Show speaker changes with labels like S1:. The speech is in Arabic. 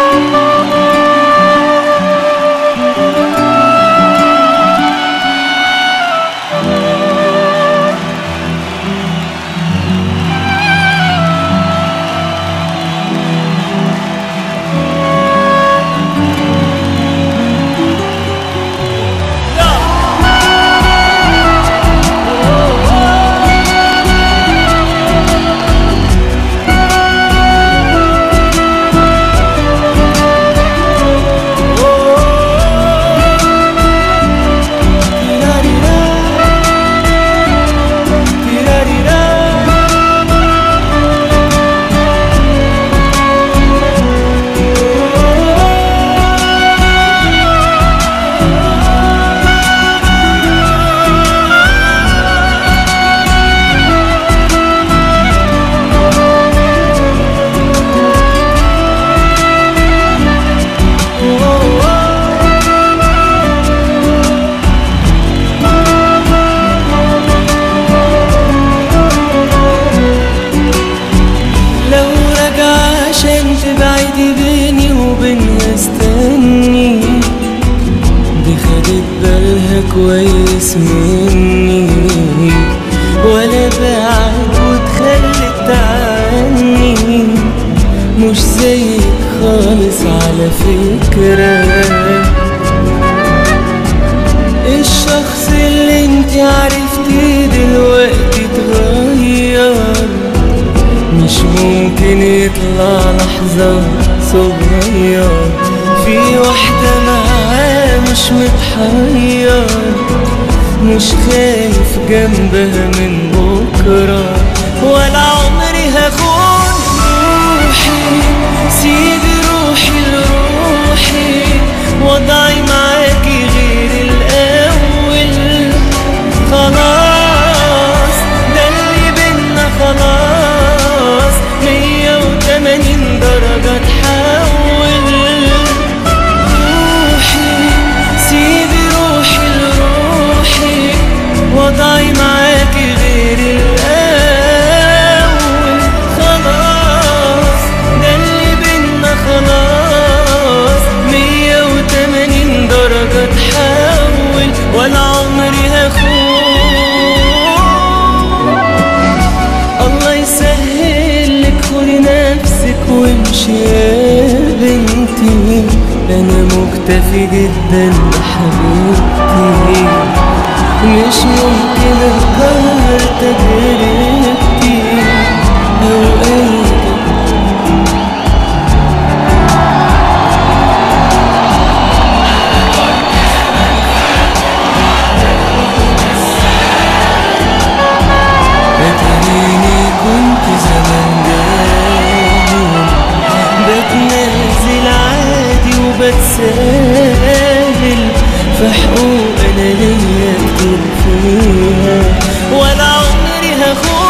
S1: بعيد بيني وبينها استني، دي خدت بالها كويس مني، ولا بعد وتخلت عني، مش زيك خالص على فكرة. الشخص اللي انت عرفتيه دلوقتي اتغير، مش ممكن يطلع لحظة صغير في واحدة معاه مش متحير، مش خايف جنبها من بكرة، ولا عمري هخون روحي. سيبي روحي لروحي، وضعي معاكي غير الأول، خلاص ده اللي بينا خلاص 180 درجة تحول. روحي سيبي روحي لروحي، وضعي معاكي غير الأول، خلاص ده اللي بينا خلاص 180 درجة تحول، ولا عمري هخون. الله يسهلك، خدي نفسك وامشي يا بنتي، أنا مكتفي جدا بحبيبتي، مش ممكن أكرر تجربتي أو أي بتريني كنت زمان جاهل، بتنازل عادي وبتساهل في حقوق أنا ليا كتير فيها، ولا عمري هخون.